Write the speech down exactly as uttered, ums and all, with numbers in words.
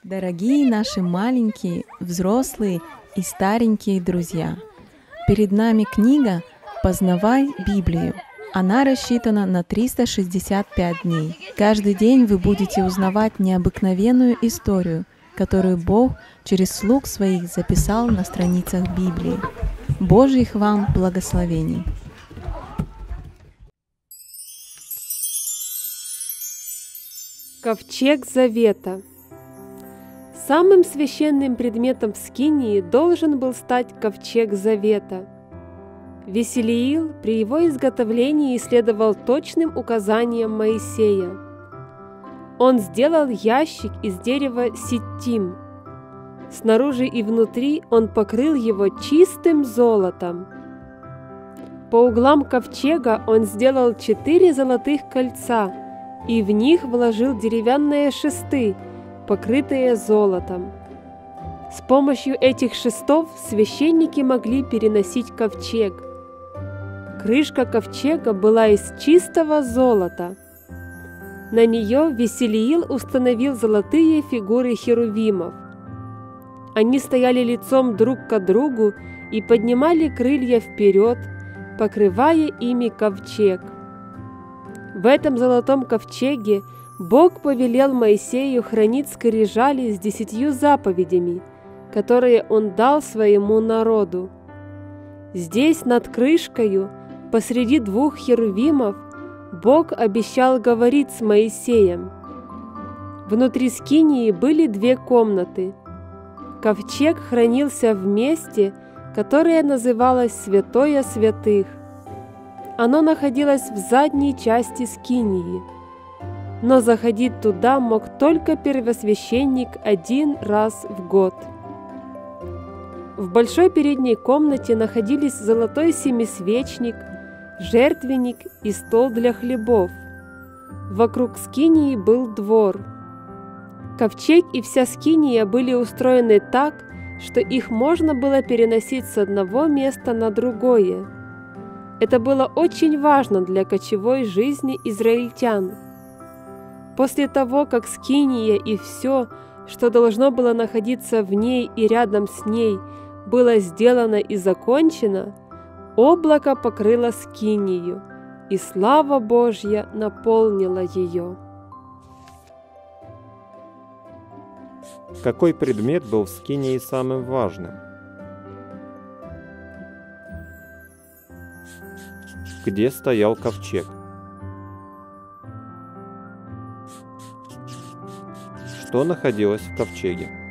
Дорогие наши маленькие, взрослые и старенькие друзья, перед нами книга «Познавай Библию». Она рассчитана на триста шестьдесят пять дней. Каждый день вы будете узнавать необыкновенную историю, которую Бог через слуг своих записал на страницах Библии. Божьих вам благословений! Ковчег Завета. Самым священным предметом в скинии должен был стать Ковчег Завета. Веселиил при его изготовлении следовал точным указаниям Моисея. Он сделал ящик из дерева ситим. Снаружи и внутри он покрыл его чистым золотом. По углам ковчега он сделал четыре золотых кольца и в них вложил деревянные шесты, покрытые золотом. С помощью этих шестов священники могли переносить ковчег. Крышка ковчега была из чистого золота. На нее Веселиил установил золотые фигуры херувимов. Они стояли лицом друг к другу и поднимали крылья вперед, покрывая ими ковчег. В этом золотом ковчеге Бог повелел Моисею хранить скрижали с десятью заповедями, которые Он дал своему народу. Здесь, над крышкою, посреди двух херувимов, Бог обещал говорить с Моисеем. Внутри скинии были две комнаты. Ковчег хранился в месте, которое называлось Святое Святых. Оно находилось в задней части скинии, но заходить туда мог только первосвященник один раз в год. В большой передней комнате находились золотой семисвечник, жертвенник и стол для хлебов. Вокруг скинии был двор. Ковчег и вся скиния были устроены так, что их можно было переносить с одного места на другое. Это было очень важно для кочевой жизни израильтян. После того, как скиния и все, что должно было находиться в ней и рядом с ней, было сделано и закончено, облако покрыло скинию, и слава Божья наполнила ее. Какой предмет был в скинии самым важным? Где стоял ковчег? Что находилось в ковчеге?